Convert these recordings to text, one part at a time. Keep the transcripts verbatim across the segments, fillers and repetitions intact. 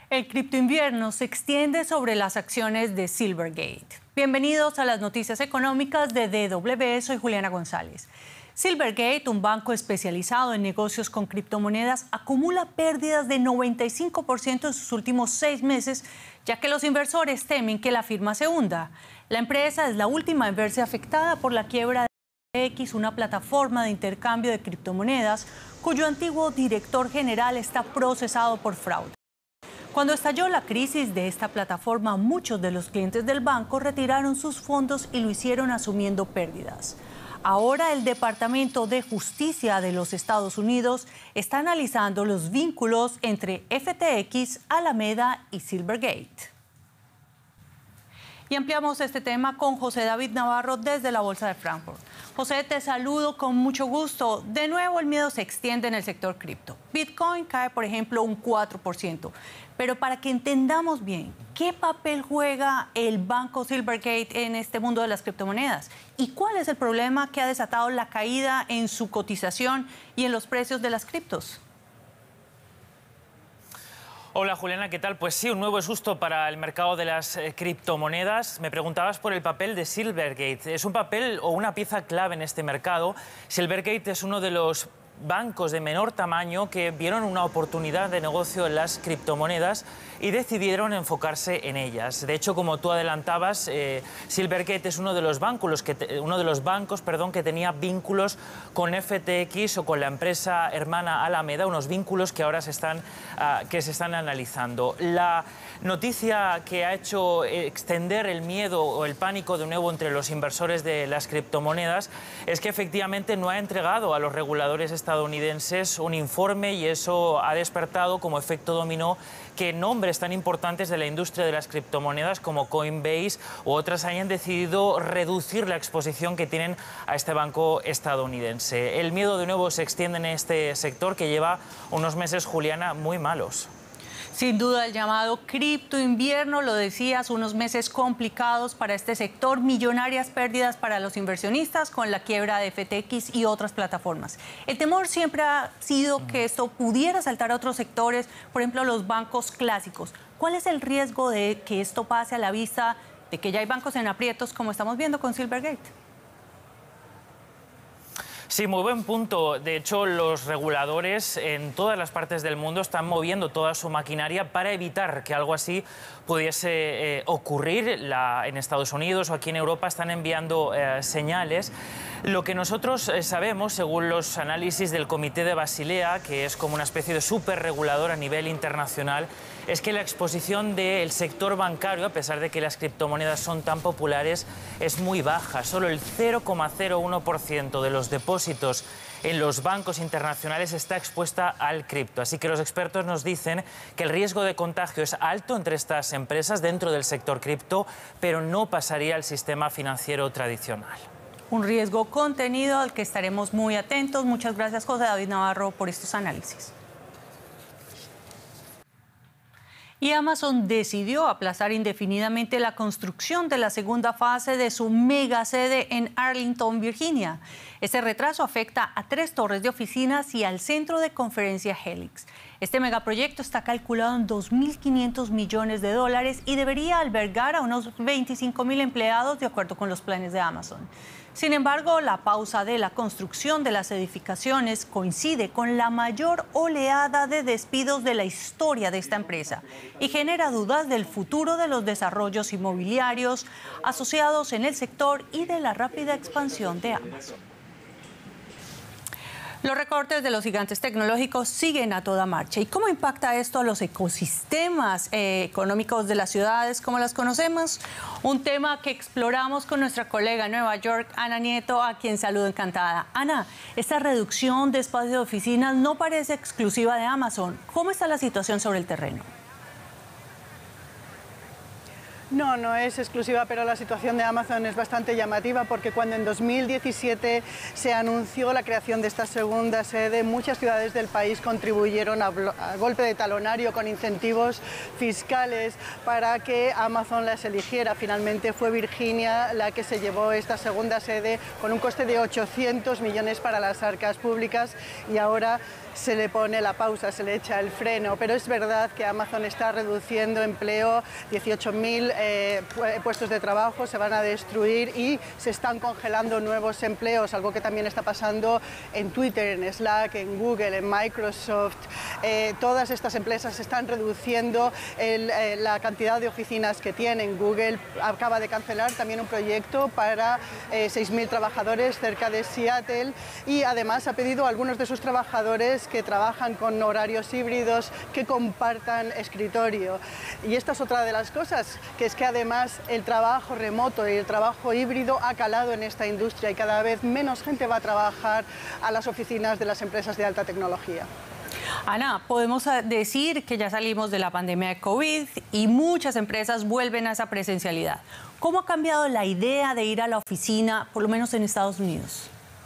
El criptoinvierno se extiende sobre las acciones de Silvergate. Bienvenidos a las noticias económicas de D W. Soy Juliana González. Silvergate, un banco especializado en negocios con criptomonedas, acumula pérdidas de noventa y cinco por ciento en sus últimos seis meses, ya que los inversores temen que la firma se hunda. La empresa es la última en verse afectada por la quiebra de X, una plataforma de intercambio de criptomonedas, cuyo antiguo director general está procesado por fraude. Cuando estalló la crisis de esta plataforma, muchos de los clientes del banco retiraron sus fondos y lo hicieron asumiendo pérdidas. Ahora el Departamento de Justicia de los Estados Unidos está analizando los vínculos entre F T X, Alameda y Silvergate. Y ampliamos este tema con José David Navarro desde la Bolsa de Frankfurt. José, te saludo con mucho gusto. De nuevo, el miedo se extiende en el sector cripto. Bitcoin cae, por ejemplo, un cuatro por ciento. Pero para que entendamos bien, ¿qué papel juega el banco Silvergate en este mundo de las criptomonedas? ¿Y cuál es el problema que ha desatado la caída en su cotización y en los precios de las criptos? Hola Juliana, ¿qué tal? Pues sí, un nuevo susto para el mercado de las eh, criptomonedas. Me preguntabas por el papel de Silvergate. Es un papel o una pieza clave en este mercado. Silvergate es uno de los bancos de menor tamaño que vieron una oportunidad de negocio en las criptomonedas y decidieron enfocarse en ellas. De hecho, como tú adelantabas, eh, Silvergate es uno de los bancos, que te, uno de los bancos perdón, que tenía vínculos con F T X o con la empresa hermana Alameda, unos vínculos que ahora se están, uh, que se están analizando. La noticia que ha hecho extender el miedo o el pánico de nuevo entre los inversores de las criptomonedas es que efectivamente no ha entregado a los reguladores estadounidenses un informe, y eso ha despertado como efecto dominó que nombres tan importantes de la industria de las criptomonedas como Coinbase u otras hayan decidido reducir la exposición que tienen a este banco estadounidense. El miedo de nuevo se extiende en este sector que lleva unos meses, Juliana, muy malos. Sin duda, el llamado criptoinvierno, lo decías, unos meses complicados para este sector, millonarias pérdidas para los inversionistas con la quiebra de F T X y otras plataformas. El temor siempre ha sido que esto pudiera saltar a otros sectores, por ejemplo, los bancos clásicos. ¿Cuál es el riesgo de que esto pase a la vista de que ya hay bancos en aprietos, como estamos viendo con Silvergate? Sí, muy buen punto. De hecho, los reguladores en todas las partes del mundo están moviendo toda su maquinaria para evitar que algo así pudiese eh, ocurrir. La, en Estados Unidos o aquí en Europa están enviando eh, señales. Lo que nosotros eh, sabemos, según los análisis del Comité de Basilea, que es como una especie de superregulador a nivel internacional, es que la exposición del sector bancario, a pesar de que las criptomonedas son tan populares, es muy baja. Solo el cero coma cero uno por ciento de los depósitos en los bancos internacionales está expuesta al cripto. Así que los expertos nos dicen que el riesgo de contagio es alto entre estas empresas dentro del sector cripto, pero no pasaría al sistema financiero tradicional. Un riesgo contenido al que estaremos muy atentos. Muchas gracias, José David Navarro, por estos análisis. Y Amazon decidió aplazar indefinidamente la construcción de la segunda fase de su mega sede en Arlington, Virginia. Este retraso afecta a tres torres de oficinas y al centro de conferencia Helix. Este megaproyecto está calculado en dos mil quinientos millones de dólares y debería albergar a unos veinticinco mil empleados de acuerdo con los planes de Amazon. Sin embargo, la pausa de la construcción de las edificaciones coincide con la mayor oleada de despidos de la historia de esta empresa y genera dudas del futuro de los desarrollos inmobiliarios asociados en el sector y de la rápida expansión de Amazon. Los recortes de los gigantes tecnológicos siguen a toda marcha. ¿Y cómo impacta esto a los ecosistemas eh, económicos de las ciudades como las conocemos? Un tema que exploramos con nuestra colega en Nueva York, Ana Nieto, a quien saludo encantada. Ana, esta reducción de espacio de oficinas no parece exclusiva de Amazon. ¿Cómo está la situación sobre el terreno? No, no es exclusiva, pero la situación de Amazon es bastante llamativa porque cuando en dos mil diecisiete se anunció la creación de esta segunda sede, muchas ciudades del país contribuyeron a, a golpe de talonario con incentivos fiscales para que Amazon las eligiera. Finalmente fue Virginia la que se llevó esta segunda sede con un coste de ochocientos millones para las arcas públicas y ahora se le pone la pausa, se le echa el freno, pero es verdad que Amazon está reduciendo empleo, dieciocho mil eh, puestos de trabajo se van a destruir y se están congelando nuevos empleos, algo que también está pasando en Twitter, en Slack, en Google, en Microsoft. Eh, todas estas empresas están reduciendo el, eh, la cantidad de oficinas que tienen. Google acaba de cancelar también un proyecto para eh, seis mil trabajadores cerca de Seattle y además ha pedido a algunos de sus trabajadores que trabajan con horarios híbridos que compartan escritorio. Y esta es otra de las cosas, que es que además el trabajo remoto y el trabajo híbrido ha calado en esta industria y cada vez menos gente va a trabajar a las oficinas de las empresas de alta tecnología. Ana, podemos decir que ya salimos de la pandemia de COVID y muchas empresas vuelven a esa presencialidad. ¿Cómo ha cambiado la idea de ir a la oficina, por lo menos en Estados Unidos?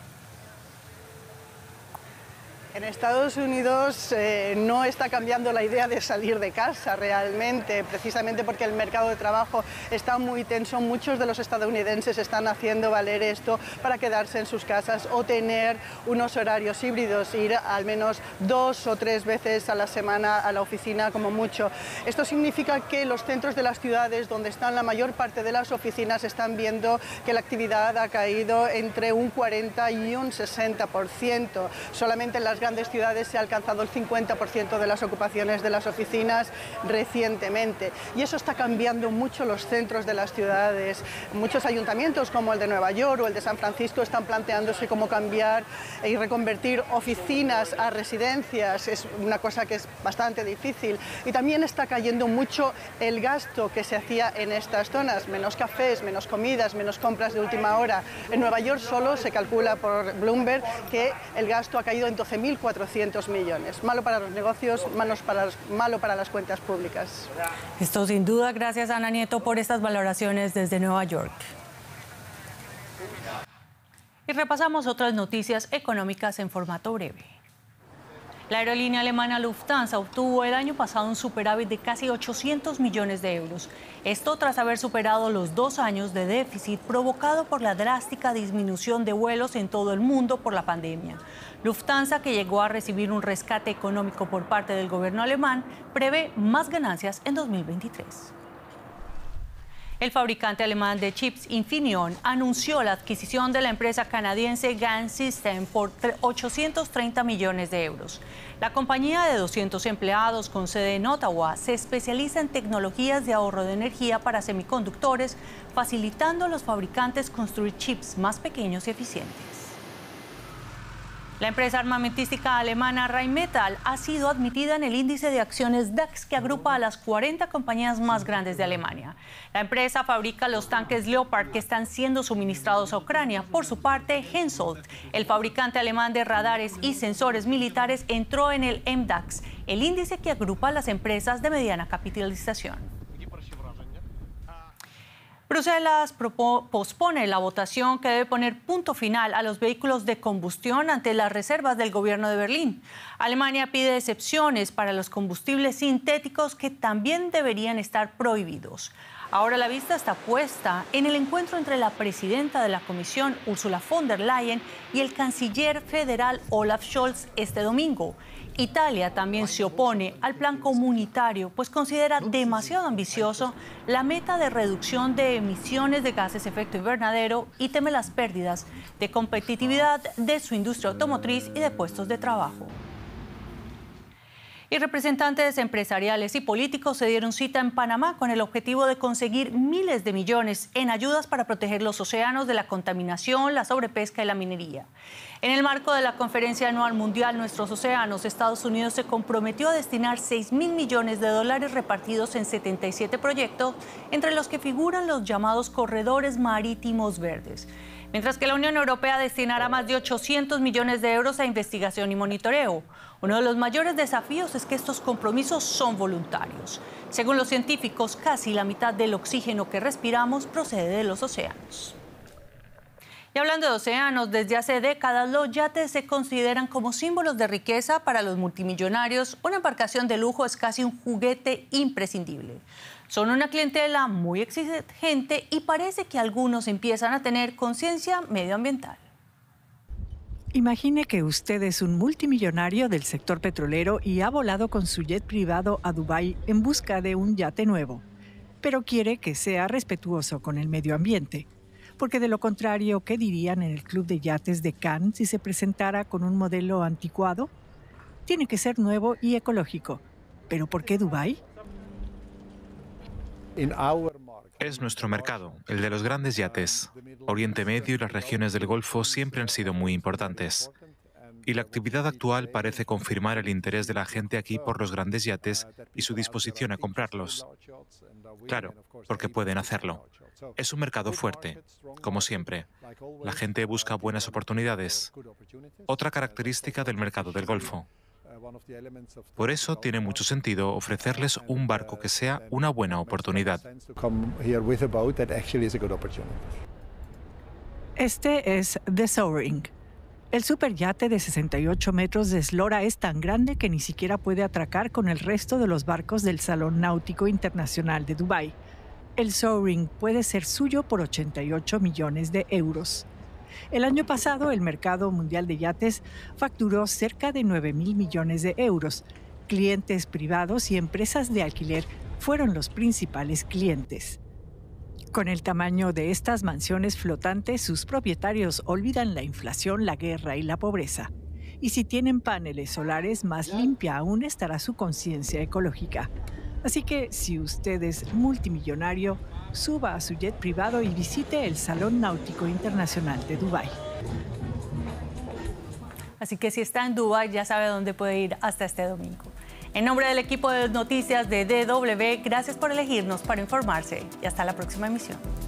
En Estados Unidos eh, no está cambiando la idea de salir de casa realmente, precisamente porque el mercado de trabajo está muy tenso. Muchos de los estadounidenses están haciendo valer esto para quedarse en sus casas o tener unos horarios híbridos, ir al menos dos o tres veces a la semana a la oficina como mucho. Esto significa que los centros de las ciudades donde están la mayor parte de las oficinas están viendo que la actividad ha caído entre un cuarenta y un sesenta por ciento. Solamente en las grandes ciudades se ha alcanzado el cincuenta por ciento de las ocupaciones de las oficinas recientemente. Y eso está cambiando mucho los centros de las ciudades. Muchos ayuntamientos como el de Nueva York o el de San Francisco están planteándose cómo cambiar y reconvertir oficinas a residencias. Es una cosa que es bastante difícil. Y también está cayendo mucho el gasto que se hacía en estas zonas. Menos cafés, menos comidas, menos compras de última hora. En Nueva York solo se calcula por Bloomberg que el gasto ha caído en doce mil cuatrocientos millones. Malo para los negocios, malos para los, malo para las cuentas públicas. Esto sin duda, gracias Ana Nieto por estas valoraciones desde Nueva York. Y repasamos otras noticias económicas en formato breve. La aerolínea alemana Lufthansa obtuvo el año pasado un superávit de casi ochocientos millones de euros. Esto tras haber superado los dos años de déficit provocado por la drástica disminución de vuelos en todo el mundo por la pandemia. Lufthansa, que llegó a recibir un rescate económico por parte del gobierno alemán, prevé más ganancias en dos mil veintitrés. El fabricante alemán de chips Infineon anunció la adquisición de la empresa canadiense GaN System por ochocientos treinta millones de euros. La compañía de doscientos empleados con sede en Ottawa se especializa en tecnologías de ahorro de energía para semiconductores, facilitando a los fabricantes construir chips más pequeños y eficientes. La empresa armamentística alemana Rheinmetall ha sido admitida en el índice de acciones DAX que agrupa a las cuarenta compañías más grandes de Alemania. La empresa fabrica los tanques Leopard que están siendo suministrados a Ucrania. Por su parte, Hensoldt, el fabricante alemán de radares y sensores militares, entró en el M DAX, el índice que agrupa a las empresas de mediana capitalización. Bruselas pospone la votación que debe poner punto final a los vehículos de combustión ante las reservas del gobierno de Berlín. Alemania pide excepciones para los combustibles sintéticos que también deberían estar prohibidos. Ahora la vista está puesta en el encuentro entre la presidenta de la Comisión, Ursula von der Leyen, y el canciller federal Olaf Scholz este domingo. Italia también se opone al plan comunitario, pues considera demasiado ambicioso la meta de reducción de emisiones de gases de efecto invernadero y teme las pérdidas de competitividad de su industria automotriz y de puestos de trabajo. Y representantes empresariales y políticos se dieron cita en Panamá con el objetivo de conseguir miles de millones en ayudas para proteger los océanos de la contaminación, la sobrepesca y la minería. En el marco de la Conferencia Anual Mundial Nuestros Océanos, Estados Unidos se comprometió a destinar seis mil millones de dólares repartidos en setenta y siete proyectos, entre los que figuran los llamados corredores marítimos verdes. mientras que la Unión Europea destinará más de ochocientos millones de euros a investigación y monitoreo. Uno de los mayores desafíos es que estos compromisos son voluntarios. Según los científicos, casi la mitad del oxígeno que respiramos procede de los océanos. Y hablando de océanos, desde hace décadas los yates se consideran como símbolos de riqueza para los multimillonarios. Una embarcación de lujo es casi un juguete imprescindible. Son una clientela muy exigente y parece que algunos empiezan a tener conciencia medioambiental. Imagine que usted es un multimillonario del sector petrolero y ha volado con su jet privado a Dubái en busca de un yate nuevo, pero quiere que sea respetuoso con el medio ambiente. Porque de lo contrario, ¿qué dirían en el Club de Yates de Cannes si se presentara con un modelo anticuado? Tiene que ser nuevo y ecológico. ¿Pero por qué Dubái? Es nuestro mercado, el de los grandes yates. Oriente Medio y las regiones del Golfo siempre han sido muy importantes. Y la actividad actual parece confirmar el interés de la gente aquí por los grandes yates y su disposición a comprarlos. Claro, porque pueden hacerlo. Es un mercado fuerte, como siempre. La gente busca buenas oportunidades. Otra característica del mercado del Golfo. Por eso tiene mucho sentido ofrecerles un barco que sea una buena oportunidad. Este es The Soaring. El superyate de sesenta y ocho metros de eslora es tan grande que ni siquiera puede atracar con el resto de los barcos del Salón Náutico Internacional de Dubái. El Soaring puede ser suyo por ochenta y ocho millones de euros. El año pasado, el mercado mundial de yates facturó cerca de nueve mil millones de euros. Clientes privados y empresas de alquiler fueron los principales clientes. Con el tamaño de estas mansiones flotantes, sus propietarios olvidan la inflación, la guerra y la pobreza. Y si tienen paneles solares, más limpia aún estará su conciencia ecológica. Así que, si usted es multimillonario, suba a su jet privado y visite el Salón Náutico Internacional de Dubái. Así que si está en Dubái, ya sabe dónde puede ir hasta este domingo. En nombre del equipo de noticias de D W, gracias por elegirnos para informarse y hasta la próxima emisión.